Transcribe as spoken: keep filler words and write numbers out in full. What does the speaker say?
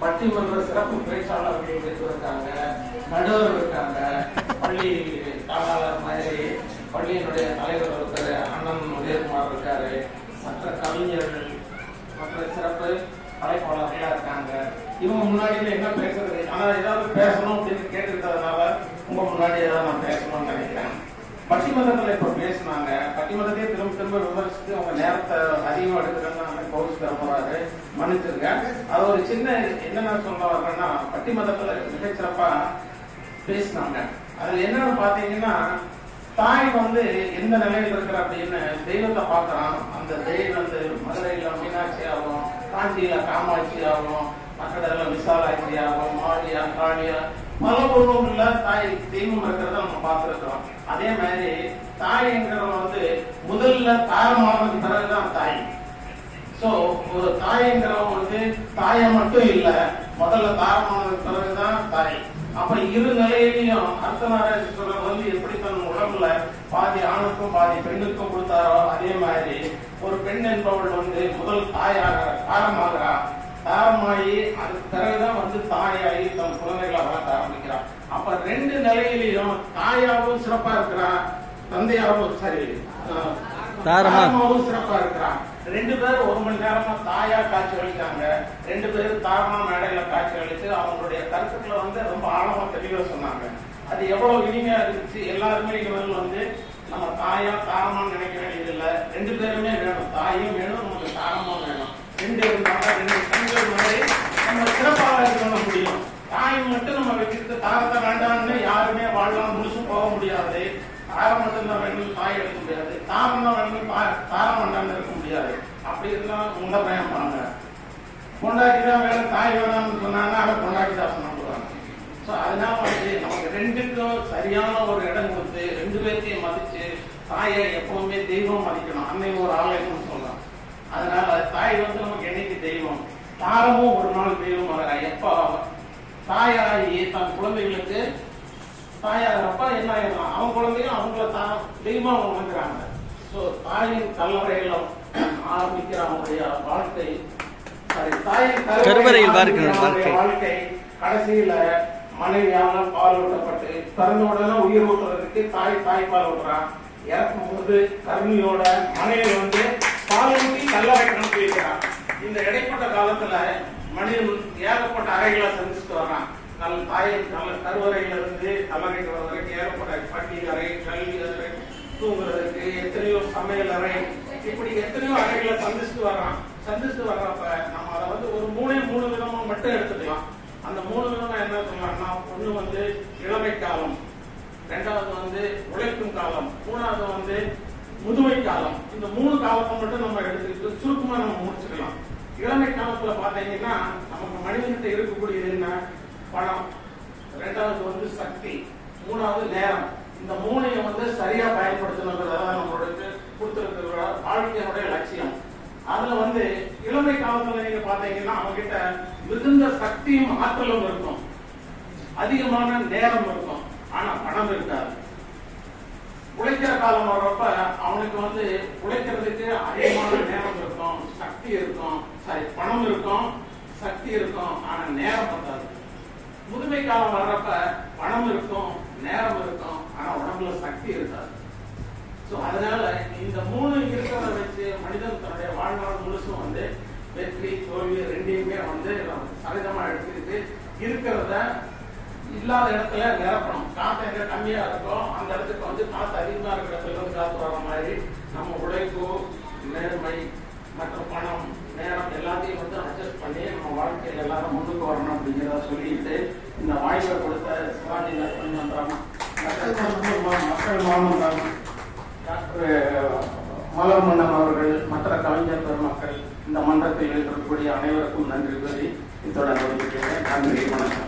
பட்டிமன்ற சிறப்பு பேச்சாளர்கள் இருக்காங்க, நடுவர் இருக்காங்க, பள்ளி காலாளர் மாதிரி பள்ளியினுடைய தலைவர் இருக்காரு, அண்ணன் உதயகுமார் இருக்காரு, மற்ற கவிஞர்கள், மற்ற சிறப்பு அழைப்பாளர்களா இருக்காங்க. இவங்க முன்னாடியில என்ன பேசுறது, ஆனா ஏதாவது பேசணும் அப்படின்னு கேட்டுக்கிட்டதுனால உங்க முன்னாடி ஏதாவது நான் பேசணும்னு நினைக்கிறேன். பட்டிமன்றத்துல இப்ப பேசினாங்க, பட்டிமன்றத்தையே திரும்ப திரும்ப விமர்சித்து அவங்க நேரத்தை அதிகமா எடுக்கிறேன்னு கோவிச்சு தர போறாரு, மன்னிச்சிருக்கேன். அது ஒரு சின்ன என்னென்ன சொல்ல வர்றேன்னா, பட்டிமன்றத்துல மிகச்சிறப்பா பேசினாங்க. அதுல என்னன்னு பாத்தீங்கன்னா, தாய் வந்து எந்த நிலையில இருக்கிற அப்படின்னு தெய்வத்தை பாக்குறான். அந்த தெய்வம் வந்து மதுரையில மீனாட்சி ஆகும், காஞ்சியில காமாட்சி ஆகும், மற்ற இடத்துல விசாலாட்சி ஆகும், மாரியா காளியா பல உருவங்கள்ல தாய் தெய்வம் இருக்கிறத நம்ம பார்த்திருக்கிறோம். அதே மாதிரி தாய்ங்கிறவ வந்து முதல்ல தாரமானதுக்கு பிறகுதான் தாய். சோ ஒரு தாய்ங்கிறவங்க வந்து தாய மட்டும் இல்ல, முதல்ல தாரமானதுக்கு பிறகுதான் தாய். அப்ப இரு நிலையிலையும் அர்த்தநாரீஸ்வரர் வந்து எப்படி தன் உடம்புல பாதி ஆணுக்கும் பாதி பெண்ணுக்கும் கொடுத்தாரோ, அதே மாதிரி ஒரு பெண் என்பவள் வந்து முதல் தாயாக தாரமாகிறா. தாரமாயி அதுக்கு பிறகுதான் வந்து தாயாகி தன் குழந்தைகளை வளர்க்க ஆரம்பிக்கிறான். அப்ப ரெண்டு நிலையிலையும் தாயாவும் சிறப்பா இருக்கிறான், தந்தையாவும் சரி தாரமாவும் சிறப்பா இருக்கிறான். ரெண்டு பேரும் ஒரு மணி நேரமா தாயா காட்சி அளித்தாங்க. ரெண்டு பேரும் தாரமா மேடையில காட்சி அளித்து அவங்களுடைய கருத்துக்களை வந்து ரொம்ப ஆழமா தெளிவா சொன்னாங்க. அது எவ்வளவு இனிமையா இருந்துச்சு. எல்லாருமே இவர்கள் வந்து நம்ம தாயா தாரமான்னு நினைக்க வேண்டியது இல்லை, ரெண்டு பேருமே வேணும், தாயும் வேணும், நமக்கு தாரமும் வேணும். ரெண்டு இருந்தாங்க, ரெண்டு கண்கள் மாதிரி நம்ம சிறப்பாக பண்ண முடியும். தாய் மட்டும் நம்ம வச்சுட்டு தாரத்தை வேண்டாம்னு யாருமே வாழலாம் முழுசு போக முடியாது. தாரம் மட்டும் தான் வேணும், தாய் எடுக்க முடியாது. தாரம் தான் வேணும், தாரம் வேண்டாம்னு இருக்க முடியாது. அப்படி இருந்தா முண்டை பயப்பாங்க. கொண்டாடி தான் வேணும், தாய் வேணாம்னு சொன்னாங்கன்னா அதை கொண்டாடி தான் சொல்லுவாங்க. ஸோ அதனால வந்து நமக்கு ரெண்டுக்கும் சரியான ஒரு இடம் கொடுத்து ரெண்டு பேர்த்தையும் மதிச்சு தாயை எப்பவுமே தெய்வம் மதிக்கணும். அன்னைக்கு ஒரு ஆலயம்னு சொல்லலாம். அதனால தாய் வந்து நமக்கு என்னைக்கு தெய்வம், தாரமும் ஒரு நாள் தெய்வம் ஆகிறா. எப்ப தாயாகி தன் குழந்தைகளுக்கு தாயாகிறப்ப என்ன ஆயிடலாம், அவங்க குழந்தையும் அவங்கள தான் தெய்வமா உணர்கிறாங்க. ஸோ தாயின் கல்லறையில ஆரம்பிக்கிற அவங்களுடைய வாழ்க்கை, சாரி தாயின் கருவறையில் வாழ்க்கை கடைசியில மனைவியால பால் ஊட்டப்பட்டு பிறந்த உடனே உயிர் ஊட்டுறதுக்கு தாய் தாய்ப்பால் ஊட்டுறான். இறக்கும் போது கருணியோட மனைவி வந்து பால் ஊட்டி கல்லறை அனுப்பி வைக்கிறான். இந்த இடைப்பட்ட காலத்துல மனிதன் ஏகப்பட்ட அறைகளை சந்திச்சுட்டு வர்றான். நல்ல தாயின் நல்ல கருவறையில இருந்து கல்லறைக்கு வர்றதுக்கு ஏகப்பட்ட பட்டி அறை, கல்வி அறை, தூங்குறதுக்கு எத்தனையோ சமையல் அறை, இப்படி எத்தனையோ அறைகளை சந்திச்சுட்டு வர்றான். சந்திச்சுட்டு வர்றப்ப நம்ம அதை வந்து ஒரு மூணே மூணு விதமா மட்டும் எடுத்துக்கலாம். அந்த மூணு விதமா என்ன சொல்லலாம்னா, ஒண்ணு வந்து இளமை காலம், ரெண்டாவது வந்து உழைக்கும் காலம், மூணாவது வந்து முதுமை காலம். இந்த மூணு காலத்தை மட்டும் நம்ம எடுத்துக்கிட்டு சுருக்கமா நம்ம முடிச்சுக்கலாம். இளமை காலத்துல பாத்தீங்கன்னா நமக்கு மனிதன்கிட்ட இருக்கக்கூடியது என்ன, பணம், ரெண்டாவது வந்து சக்தி, மூணாவது நேரம். இந்த மூணையும் வந்து சரியா பயன்படுத்தணுங்கிறதான் நம்மளுடைய கொடுத்திருக்கிற வாழ்க்கையினுடைய லட்சியம். அதுல வந்து இளமை காலத்துல நீங்க பாத்தீங்கன்னா அவங்க கிட்ட மிகுந்த சக்தியும் ஆற்றலும் இருக்கும், அதிகமான நேரம் இருக்கும், ஆனா பணம் இருக்காது. உழைக்கிற காலம் வர்றப்ப அவனுக்கு வந்து உழைக்கிறதுக்கு அதிகமான நேரம் இருக்கும், சக்தி இருக்கும், சாரி பணம் இருக்கும், சக்தி இருக்கும், ஆனா நேரம் பத்தாது. முதுமை காலம் வர்றப்ப பணம் இருக்கும், நேரம் இருக்கும், ஆனா உடம்புல சக்தி இருக்காது. சோ அதனால இந்த மூணு இருக்கிறத வச்சு மனிதன் தன்னுடைய வாழ்நாள் முழுசும் வந்து வெற்றி தோல்வி ரெண்டையுமே வந்து சரிதமா எடுத்துக்கிட்டு இருக்கிறத இல்லாத இடத்துல நிரப்பணும். காத்து எங்க கம்மியா இருக்கோ அந்த இடத்துக்கு வந்து காத்து அதிகமா இருக்கிற இடத்துல வந்து காத்து வர மாதிரி நம்ம உழைப்பு, நேர்மை மற்றும் பணம், நேரம் எல்லாத்தையும் வந்து அட்ஜஸ்ட் பண்ணி நம்ம வாழ்க்கையில எல்லாரும் முன்னுக்கு வரணும் அப்படிங்கிறத சொல்லிட்டு இந்த வாய்ப்பை கொடுத்த சிவாஜி நற்பணி மன்றம், மக்கள் மாமன்றம், டாக்டர் மலர் மன்னன் அவர்கள், மற்ற கவிஞர் பெருமக்கள், இந்த மன்றத்தில் இருக்கக்கூடிய அனைவருக்கும் நன்றி கூறி இத்தோட நன்றி வணக்கம்.